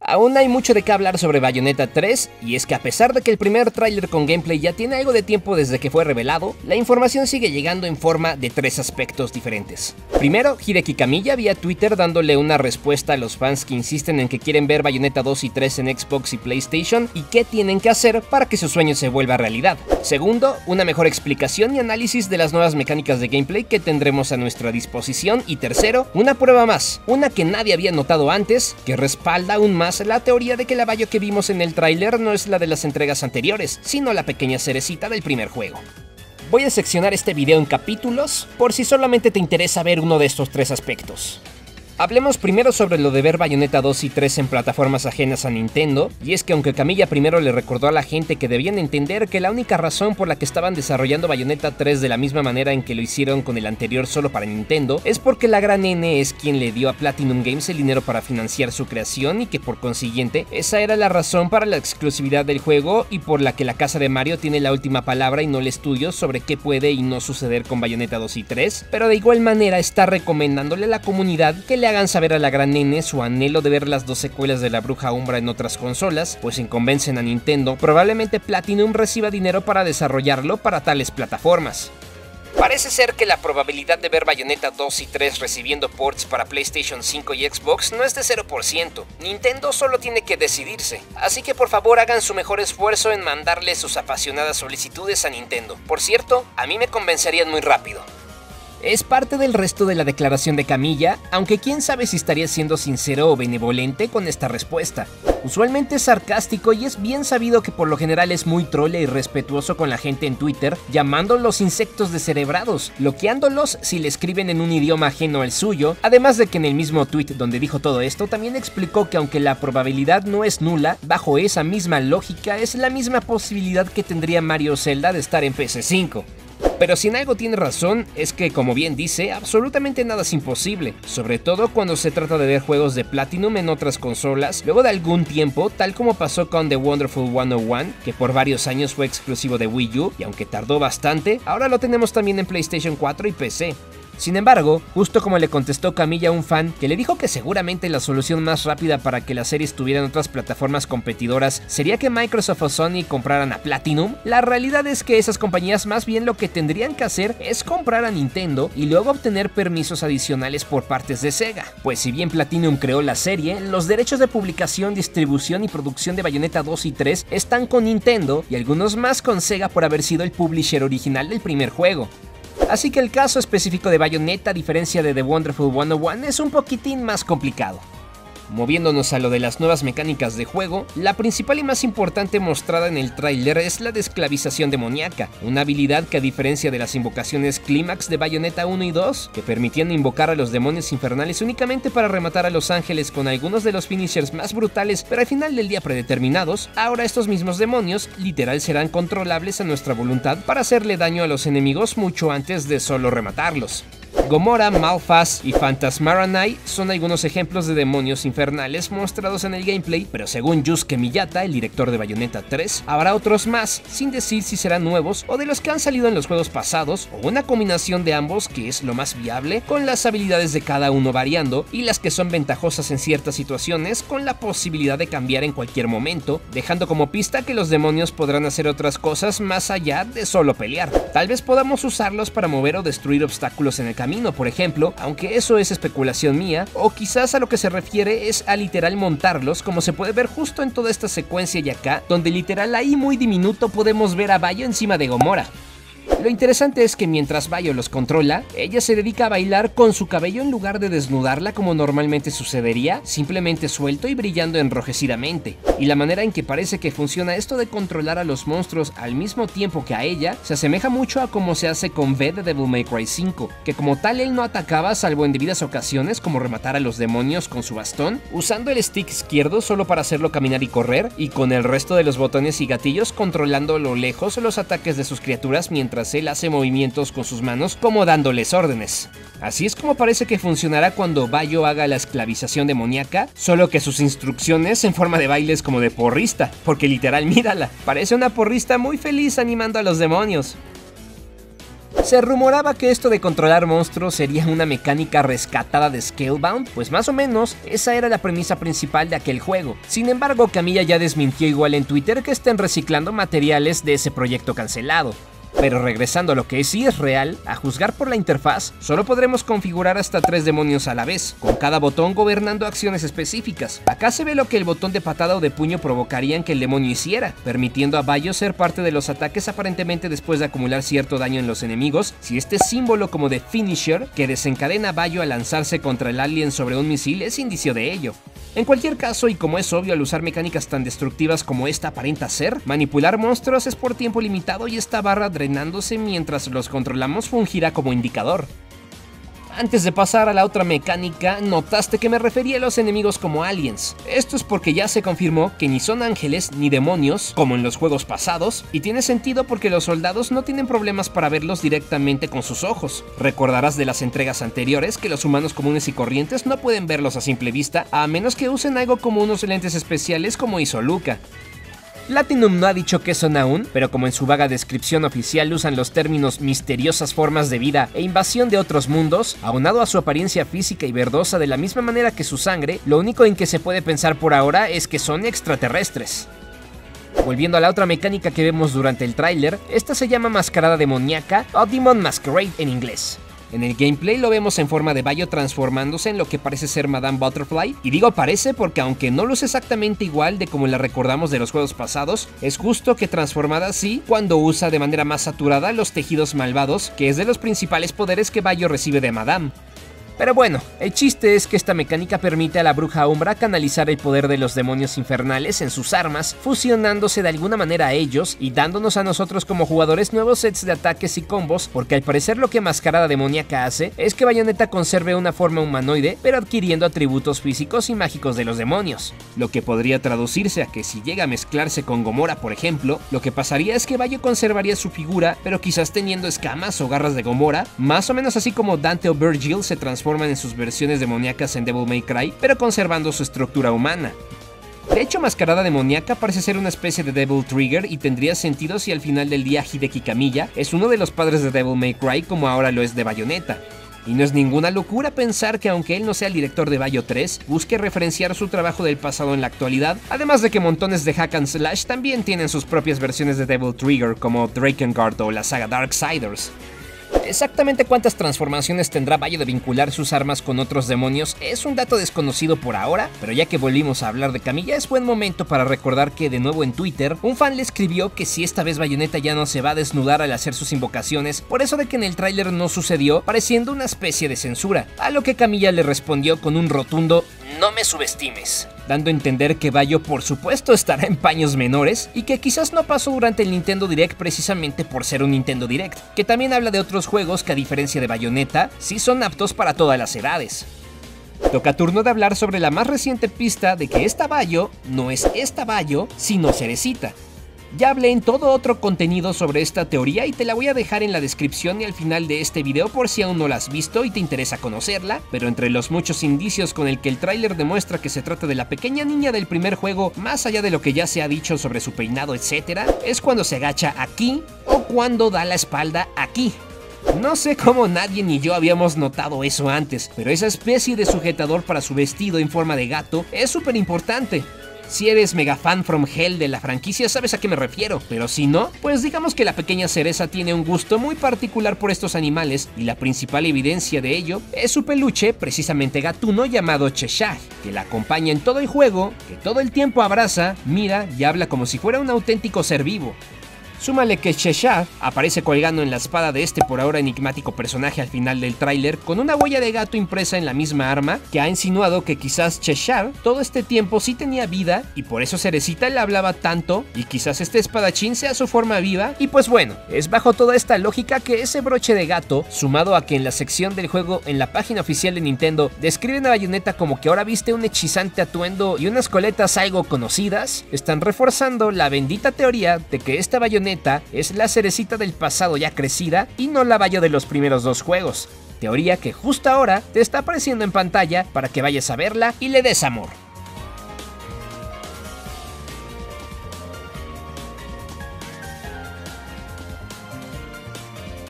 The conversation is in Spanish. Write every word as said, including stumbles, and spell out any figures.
Aún hay mucho de qué hablar sobre Bayonetta tres, y es que a pesar de que el primer tráiler con gameplay ya tiene algo de tiempo desde que fue revelado, la información sigue llegando en forma de tres aspectos diferentes. Primero, Hideki Kamiya vía Twitter dándole una respuesta a los fans que insisten en que quieren ver Bayonetta dos y tres en Xbox y PlayStation y qué tienen que hacer para que su sueño se vuelva realidad. Segundo, una mejor explicación y análisis de las nuevas mecánicas de gameplay que tendremos a nuestra disposición. Y tercero, una prueba más, una que nadie había notado antes, que respalda aún más la teoría de que la Bayo que vimos en el tráiler no es la de las entregas anteriores, sino la pequeña cerecita del primer juego. Voy a seccionar este video en capítulos, por si solamente te interesa ver uno de estos tres aspectos. Hablemos primero sobre lo de ver Bayonetta dos y tres en plataformas ajenas a Nintendo, y es que aunque Kamiya primero le recordó a la gente que debían entender que la única razón por la que estaban desarrollando Bayonetta tres de la misma manera en que lo hicieron con el anterior solo para Nintendo, es porque la gran N es quien le dio a Platinum Games el dinero para financiar su creación y que por consiguiente esa era la razón para la exclusividad del juego y por la que la casa de Mario tiene la última palabra y no el estudio sobre qué puede y no suceder con Bayonetta dos y tres, pero de igual manera está recomendándole a la comunidad que le hagan saber a la gran nene su anhelo de ver las dos secuelas de la Bruja Umbra en otras consolas, pues si convencen a Nintendo, probablemente Platinum reciba dinero para desarrollarlo para tales plataformas. Parece ser que la probabilidad de ver Bayonetta dos y tres recibiendo ports para PlayStation cinco y Xbox no es de cero por ciento, Nintendo solo tiene que decidirse, así que por favor hagan su mejor esfuerzo en mandarle sus apasionadas solicitudes a Nintendo. Por cierto, a mí me convencerían muy rápido. Es parte del resto de la declaración de Kamiya, aunque quién sabe si estaría siendo sincero o benevolente con esta respuesta. Usualmente es sarcástico y es bien sabido que por lo general es muy troll e irrespetuoso con la gente en Twitter, llamándolos insectos descerebrados, bloqueándolos si le escriben en un idioma ajeno al suyo, además de que en el mismo tweet donde dijo todo esto también explicó que aunque la probabilidad no es nula, bajo esa misma lógica es la misma posibilidad que tendría Mario Zelda de estar en P S cinco. Pero si en algo tiene razón, es que, como bien dice, absolutamente nada es imposible, sobre todo cuando se trata de ver juegos de Platinum en otras consolas, luego de algún tiempo, tal como pasó con The Wonderful ciento uno, que por varios años fue exclusivo de Wii U, y aunque tardó bastante, ahora lo tenemos también en PlayStation cuatro y P C. Sin embargo, justo como le contestó Kamiya a un fan que le dijo que seguramente la solución más rápida para que la serie estuviera en otras plataformas competidoras sería que Microsoft o Sony compraran a Platinum, la realidad es que esas compañías más bien lo que tendrían que hacer es comprar a Nintendo y luego obtener permisos adicionales por partes de Sega, pues si bien Platinum creó la serie, los derechos de publicación, distribución y producción de Bayonetta dos y tres están con Nintendo y algunos más con Sega por haber sido el publisher original del primer juego. Así que el caso específico de Bayonetta, a diferencia de The Wonderful ciento uno, es un poquitín más complicado. Moviéndonos a lo de las nuevas mecánicas de juego, la principal y más importante mostrada en el tráiler es la de esclavización demoníaca, una habilidad que a diferencia de las invocaciones clímax de Bayonetta uno y dos, que permitían invocar a los demonios infernales únicamente para rematar a los ángeles con algunos de los finishers más brutales pero al final del día predeterminados, ahora estos mismos demonios literal serán controlables a nuestra voluntad para hacerle daño a los enemigos mucho antes de solo rematarlos. Gomora, Malphas y Phantasmaranai son algunos ejemplos de demonios infernales mostrados en el gameplay, pero según Yusuke Miyata, el director de Bayonetta tres, habrá otros más, sin decir si serán nuevos o de los que han salido en los juegos pasados, o una combinación de ambos que es lo más viable, con las habilidades de cada uno variando y las que son ventajosas en ciertas situaciones con la posibilidad de cambiar en cualquier momento, dejando como pista que los demonios podrán hacer otras cosas más allá de solo pelear. Tal vez podamos usarlos para mover o destruir obstáculos en el camino, por ejemplo, aunque eso es especulación mía, o quizás a lo que se refiere es a literal montarlos, como se puede ver justo en toda esta secuencia y acá, donde literal ahí muy diminuto podemos ver a Bayo encima de Gomora. Lo interesante es que mientras Bayo los controla, ella se dedica a bailar con su cabello en lugar de desnudarla como normalmente sucedería, simplemente suelto y brillando enrojecidamente. Y la manera en que parece que funciona esto de controlar a los monstruos al mismo tiempo que a ella, se asemeja mucho a como se hace con V de Devil May Cry cinco, que como tal él no atacaba salvo en debidas ocasiones como rematar a los demonios con su bastón, usando el stick izquierdo solo para hacerlo caminar y correr, y con el resto de los botones y gatillos controlando a lo lejos los ataques de sus criaturas mientras él hace movimientos con sus manos como dándoles órdenes. Así es como parece que funcionará cuando Bayo haga la esclavización demoníaca, solo que sus instrucciones en forma de bailes como de porrista, porque literal mírala, parece una porrista muy feliz animando a los demonios. Se rumoraba que esto de controlar monstruos sería una mecánica rescatada de Scalebound, pues más o menos esa era la premisa principal de aquel juego. Sin embargo, Kamiya ya desmintió igual en Twitter que estén reciclando materiales de ese proyecto cancelado. Pero regresando a lo que sí es real, a juzgar por la interfaz, solo podremos configurar hasta tres demonios a la vez, con cada botón gobernando acciones específicas. Acá se ve lo que el botón de patada o de puño provocarían que el demonio hiciera, permitiendo a Bayo ser parte de los ataques aparentemente después de acumular cierto daño en los enemigos, si este símbolo como de finisher que desencadena a Bayo a lanzarse contra el alien sobre un misil es indicio de ello. En cualquier caso, y como es obvio al usar mecánicas tan destructivas como esta aparenta ser, manipular monstruos es por tiempo limitado y esta barra drenándose mientras los controlamos fungirá como indicador. Antes de pasar a la otra mecánica, notaste que me refería a los enemigos como aliens. Esto es porque ya se confirmó que ni son ángeles ni demonios, como en los juegos pasados, y tiene sentido porque los soldados no tienen problemas para verlos directamente con sus ojos. Recordarás de las entregas anteriores que los humanos comunes y corrientes no pueden verlos a simple vista, a menos que usen algo como unos lentes especiales como hizo Luca. Platinum no ha dicho qué son aún, pero como en su vaga descripción oficial usan los términos misteriosas formas de vida e invasión de otros mundos, aunado a su apariencia física y verdosa de la misma manera que su sangre, lo único en que se puede pensar por ahora es que son extraterrestres. Volviendo a la otra mecánica que vemos durante el tráiler, esta se llama Mascarada Demoníaca o Demon Masquerade en inglés. En el gameplay lo vemos en forma de Bayo transformándose en lo que parece ser Madame Butterfly, y digo parece porque aunque no luce exactamente igual de como la recordamos de los juegos pasados, es justo que transformada así cuando usa de manera más saturada los tejidos malvados, que es de los principales poderes que Bayo recibe de Madame. Pero bueno, el chiste es que esta mecánica permite a la bruja Umbra canalizar el poder de los demonios infernales en sus armas, fusionándose de alguna manera a ellos y dándonos a nosotros como jugadores nuevos sets de ataques y combos, porque al parecer lo que Mascarada Demoníaca hace es que Bayonetta conserve una forma humanoide, pero adquiriendo atributos físicos y mágicos de los demonios. Lo que podría traducirse a que si llega a mezclarse con Gomora, por ejemplo, lo que pasaría es que Bayo conservaría su figura, pero quizás teniendo escamas o garras de Gomora, más o menos así como Dante o Virgil se transforman en sus versiones demoníacas en Devil May Cry, pero conservando su estructura humana. De hecho, Mascarada Demoníaca parece ser una especie de Devil Trigger y tendría sentido si al final del día Hideki Kamiya es uno de los padres de Devil May Cry como ahora lo es de Bayonetta. Y no es ninguna locura pensar que aunque él no sea el director de Bayo tres, busque referenciar su trabajo del pasado en la actualidad, además de que montones de hack and slash también tienen sus propias versiones de Devil Trigger como Drakengard o la saga Darksiders. Exactamente cuántas transformaciones tendrá Bayo de vincular sus armas con otros demonios es un dato desconocido por ahora, pero ya que volvimos a hablar de Kamiya es buen momento para recordar que de nuevo en Twitter, un fan le escribió que si esta vez Bayonetta ya no se va a desnudar al hacer sus invocaciones, por eso de que en el tráiler no sucedió, pareciendo una especie de censura, a lo que Kamiya le respondió con un rotundo "no me subestimes", dando a entender que Bayo por supuesto estará en paños menores y que quizás no pasó durante el Nintendo Direct precisamente por ser un Nintendo Direct, que también habla de otros juegos que a diferencia de Bayonetta, sí son aptos para todas las edades. Toca turno de hablar sobre la más reciente pista de que esta Bayo no es esta Bayo, sino Cerecita. Ya hablé en todo otro contenido sobre esta teoría y te la voy a dejar en la descripción y al final de este video por si aún no la has visto y te interesa conocerla, pero entre los muchos indicios con el que el tráiler demuestra que se trata de la pequeña niña del primer juego, más allá de lo que ya se ha dicho sobre su peinado etcétera, es cuando se agacha aquí o cuando da la espalda aquí. No sé cómo nadie ni yo habíamos notado eso antes, pero esa especie de sujetador para su vestido en forma de gato es súper importante. Si eres mega fan from hell de la franquicia sabes a qué me refiero, pero si no, pues digamos que la pequeña cereza tiene un gusto muy particular por estos animales y la principal evidencia de ello es su peluche precisamente gatuno llamado Cheshire, que la acompaña en todo el juego, que todo el tiempo abraza, mira y habla como si fuera un auténtico ser vivo. Súmale que Cheshire aparece colgando en la espada de este por ahora enigmático personaje al final del tráiler con una huella de gato impresa en la misma arma que ha insinuado que quizás Cheshire todo este tiempo sí tenía vida y por eso Cerecita le hablaba tanto y quizás este espadachín sea su forma viva y pues bueno, es bajo toda esta lógica que ese broche de gato, sumado a que en la sección del juego en la página oficial de Nintendo describen a Bayonetta como que ahora viste un hechizante atuendo y unas coletas algo conocidas, están reforzando la bendita teoría de que esta Bayonetta es la Cerecita del pasado ya crecida y no la Bayo de los primeros dos juegos. Teoría que justo ahora te está apareciendo en pantalla para que vayas a verla y le des amor.